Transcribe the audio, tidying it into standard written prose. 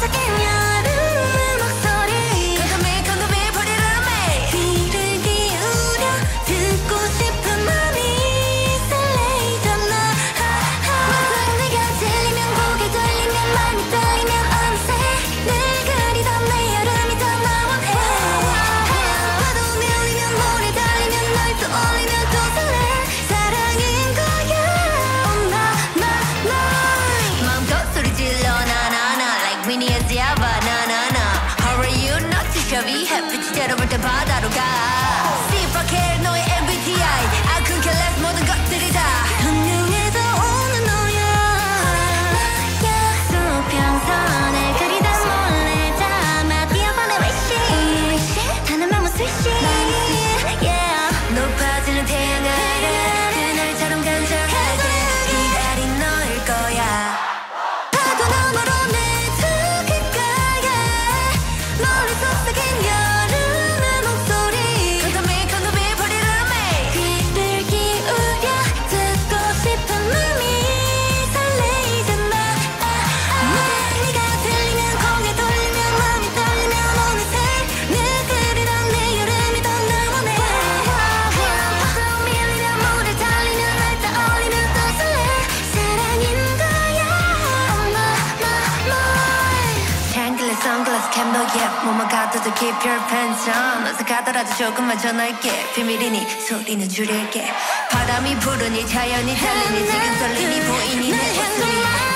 햇빛이 때려볼 때 바다로 가 C4K 너의 MBTI I couldn't care less 모든 것들이 다 운명에서 오는 너야 수평선을 그리다 몰래 담아 뛰어보내 wish 하는 맘은 스위시 높아지는 태양 아래 그날처럼 간절하게 기다린 너일 거야 파도 너머로 내 두 귓가에 멀리 속삭인 여름의 목소리 Come to me, put it on me 귀를 기울여 듣고 싶은 맘이 설레이잖아 네가 들리면 고개 돌리면 맘이 떨리면 어느새 늘 그리던 내 여름이 더 너무네 파도 밀리면 물을 달리면 날 떠올리면 또 설레 사랑인 거야 Tangled sunglass camera yeah 몸만 가둬도 keep your pants on 어색하더라도 조금만 더 넓게 비밀이니 소리는 줄일게 바람이 부르니 자연이 달리니 지금 설레니 보이니 내 웃음이